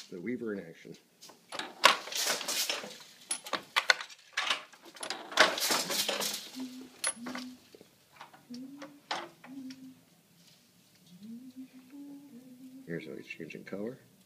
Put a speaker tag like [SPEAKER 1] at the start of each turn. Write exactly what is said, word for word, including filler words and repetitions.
[SPEAKER 1] the Weaver in action. Here's how he's changing color.